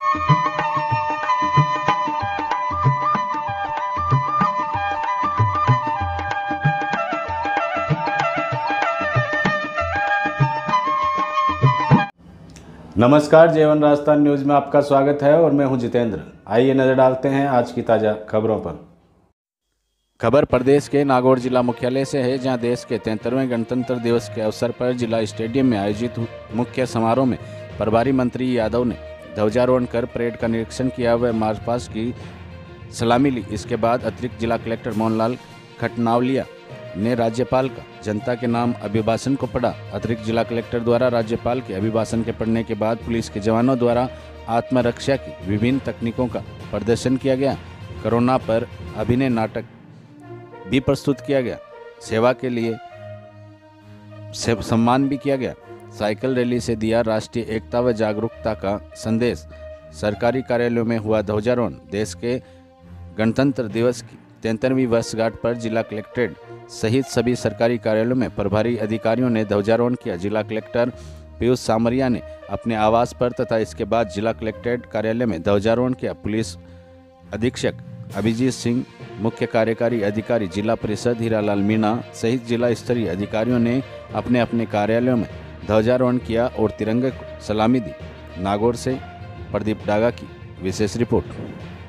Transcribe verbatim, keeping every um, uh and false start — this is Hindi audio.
नमस्कार, जेवन राजस्थान न्यूज़ में आपका स्वागत है और मैं हूं जितेंद्र। आइए नज़र डालते हैं आज की ताज़ा खबरों पर। खबर प्रदेश के नागौर जिला मुख्यालय से है, जहां देश के तैंतालीसवें गणतंत्र दिवस के अवसर पर जिला स्टेडियम में आयोजित मुख्य समारोह में प्रभारी मंत्री यादव ने ध्वजारोहण कर परेड का निरीक्षण किया व मार्च पास्ट की सलामी ली। इसके बाद अतिरिक्त जिला कलेक्टर मोहनलाल खटनावलिया ने राज्यपाल का जनता के नाम अभिभाषण को पढ़ा। अतिरिक्त जिला कलेक्टर द्वारा राज्यपाल के अभिभाषण के पढ़ने के बाद पुलिस के जवानों द्वारा आत्मरक्षा की विभिन्न तकनीकों का प्रदर्शन किया गया। कोरोना पर अभिनय नाटक भी प्रस्तुत किया गया। सेवा के लिए से सम्मान भी किया गया। साइकिल रैली से दिया राष्ट्रीय एकता व जागरूकता का संदेश। सरकारी कार्यालयों में हुआ ध्वजारोहण। देश के गणतंत्र दिवस की तैंतालीसवीं वर्षगांठ पर जिला कलेक्ट्रेट सहित सभी सरकारी कार्यालयों में प्रभारी अधिकारियों ने ध्वजारोहण किया। जिला कलेक्टर पीयूष सामरिया ने अपने आवास पर तथा इसके बाद जिला कलेक्ट्रेट कार्यालय में ध्वजारोहण किया। पुलिस अधीक्षक अभिजीत सिंह, मुख्य कार्यकारी अधिकारी जिला परिषद हीरालाल मीणा सहित जिला स्तरीय अधिकारियों ने अपने अपने कार्यालयों में ध्वजारोहण किया और तिरंगे को सलामी दी। नागौर से प्रदीप डागा की विशेष रिपोर्ट।